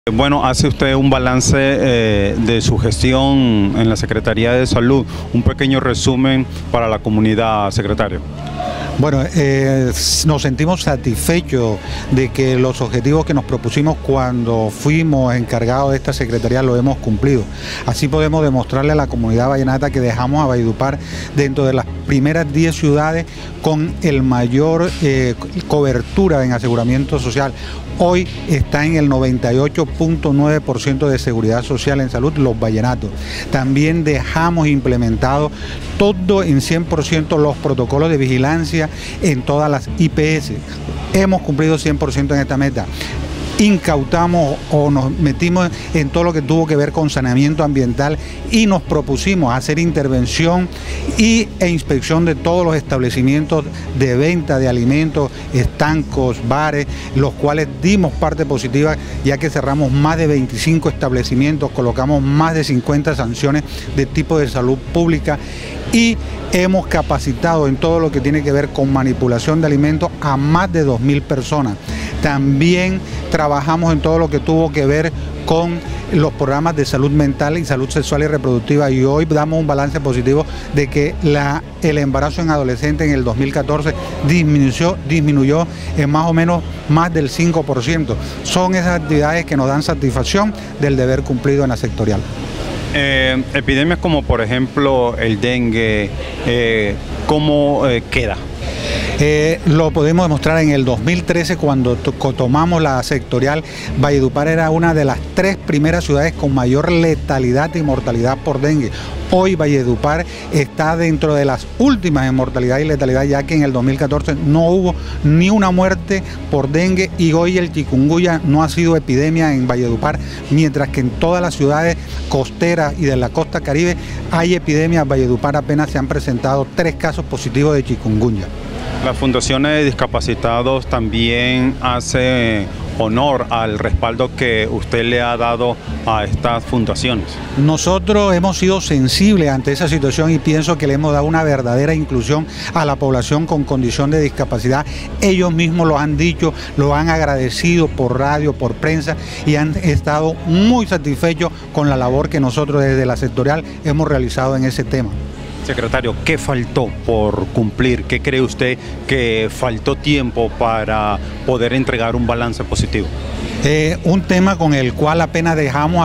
Bueno, hace usted un balance de su gestión en la Secretaría de Salud, un pequeño resumen para la comunidad, secretario. Bueno, nos sentimos satisfechos de que los objetivos que nos propusimos cuando fuimos encargados de esta secretaría lo hemos cumplido. Así podemos demostrarle a la comunidad vallenata que dejamos a Valledupar dentro de las primeras 10 ciudades con el mayor cobertura en aseguramiento social. Hoy está en el 98.9% de seguridad social en salud los vallenatos. También dejamos implementados todo en 100% los protocolos de vigilancia en todas las IPS. Hemos cumplido 100% en esta meta. Incautamos o nos metimos en todo lo que tuvo que ver con saneamiento ambiental y nos propusimos hacer intervención e inspección de todos los establecimientos de venta de alimentos, estancos, bares, los cuales dimos parte positiva ya que cerramos más de 25 establecimientos, colocamos más de 50 sanciones de tipo de salud pública y hemos capacitado en todo lo que tiene que ver con manipulación de alimentos a más de 2.000 personas. También trabajamos en todo lo que tuvo que ver con los programas de salud mental y salud sexual y reproductiva y hoy damos un balance positivo de que el embarazo en adolescentes en el 2014 disminuyó en más o menos más del 5%. Son esas actividades que nos dan satisfacción del deber cumplido en la sectorial. Epidemias como por ejemplo el dengue, ¿cómo queda? Lo podemos demostrar en el 2013 cuando tomamos la sectorial. Valledupar era una de las 3 primeras ciudades con mayor letalidad y mortalidad por dengue. Hoy Valledupar está dentro de las últimas en mortalidad y letalidad, ya que en el 2014 no hubo ni una muerte por dengue y hoy el chikungunya no ha sido epidemia en Valledupar, mientras que en todas las ciudades costeras y de la costa caribe hay epidemias. Valledupar apenas se han presentado 3 casos positivos de chikungunya. La Fundación de Discapacitados también hace honor al respaldo que usted le ha dado a estas fundaciones. Nosotros hemos sido sensibles ante esa situación y pienso que le hemos dado una verdadera inclusión a la población con condición de discapacidad. Ellos mismos lo han dicho, lo han agradecido por radio, por prensa y han estado muy satisfechos con la labor que nosotros desde la sectorial hemos realizado en ese tema. Secretario, ¿qué faltó por cumplir? ¿Qué cree usted que faltó tiempo para poder entregar un balance positivo? Un tema con el cual apenas dejamos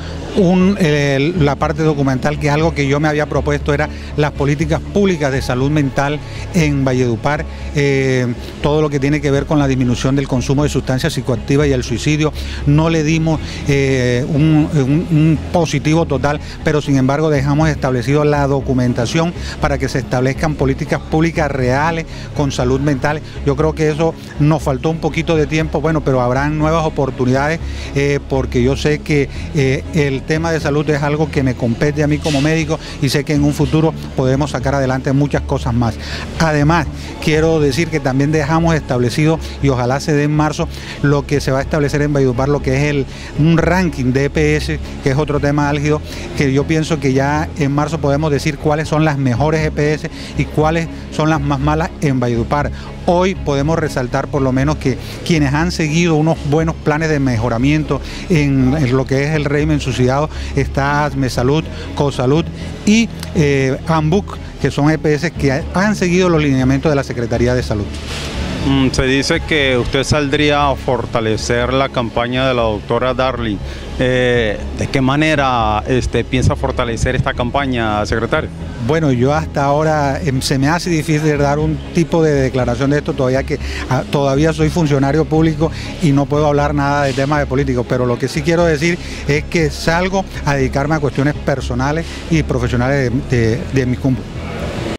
la parte documental, que es algo que yo me había propuesto, era las políticas públicas de salud mental en Valledupar, todo lo que tiene que ver con la disminución del consumo de sustancias psicoactivas y el suicidio. No le dimos un positivo total, pero sin embargo dejamos establecido la documentación para que se establezcan políticas públicas reales con salud mental. Yo creo que eso nos faltó un poquito de tiempo, bueno, pero habrán nuevas oportunidades porque yo sé que el tema de salud es algo que me compete a mí como médico y sé que en un futuro podemos sacar adelante muchas cosas más. Además, quiero decir que también dejamos establecido, y ojalá se dé en marzo, lo que se va a establecer en Valledupar, lo que es un ranking de EPS, que es otro tema álgido, que yo pienso que ya en marzo podemos decir cuáles son las mejores EPS y cuáles son las más malas en Valledupar. Hoy podemos resaltar por lo menos que quienes han seguido unos buenos planes de mejoramiento en lo que es el régimen subsidiado está ASMESalud, COSalud y AMBUC, que son EPS que han seguido los lineamientos de la Secretaría de Salud. Se dice que usted saldría a fortalecer la campaña de la doctora Darling. ¿De qué manera piensa fortalecer esta campaña, secretario? Bueno, yo hasta ahora se me hace difícil dar un tipo de declaración de esto, todavía soy funcionario público y no puedo hablar nada de temas de políticos, pero lo que sí quiero decir es que salgo a dedicarme a cuestiones personales y profesionales de mi cumple.